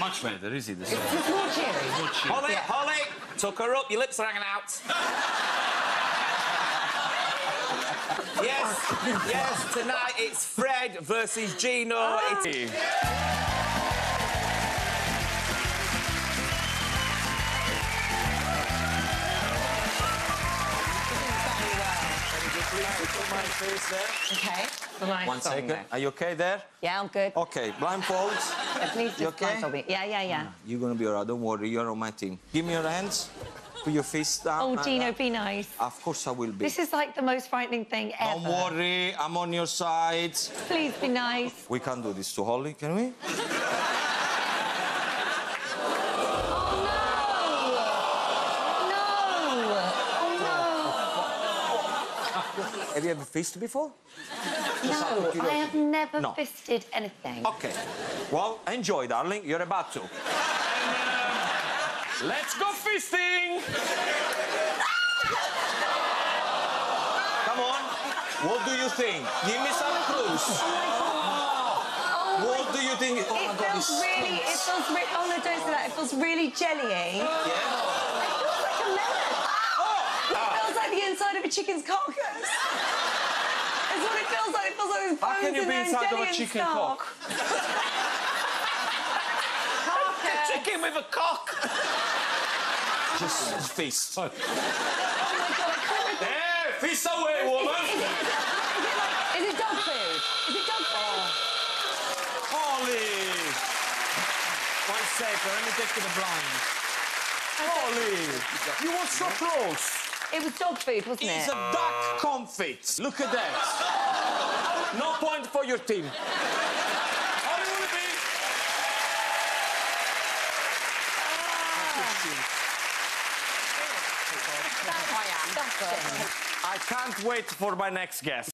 much better, is it? It's more cheery. More cheery. Holly, Holly, tuck her up, your lips are hanging out. Yes, tonight it's Fred versus Gino. It's... Okay. One second. Are you okay there? Yeah, I'm good. Okay, blindfolds. Yeah, please just You okay? blindfold me. Yeah. You're gonna be alright, don't worry, you're on my team. Give me your hands, put your fists down. Oh, like Gino, that. be nice. Of course I will be. This is like the most frightening thing ever. Don't worry, I'm on your side. Please be nice. We can't do this to Holly, can we? Have you ever fisted before? No, I have never No. fisted anything. Okay. Well, enjoy, darling. You're about to. Let's go fisting! Come on. What do you think? Give me some clues. What do you think? Oh, It feels really, oh no, don't say that. It feels really jelly-y. Yeah. It feels like a melon. It feels like the inside of a chicken's carcass. It's what it feels like. It feels like there's bones How can you in be there and inside of jelly a and chicken stuff. cock? Carcass. Chicken with a cock. Just fist. Oh my God, I couldn't... There, fist away, woman. Is it dog food? Is it dog food? Holly. One second, let me take to the blind. Holly, you were so close. It was dog food, wasn't It's it? a duck confit. Look at that. No point for your team. Holly Willoughby. I am. That's it. I can't wait for my next guest.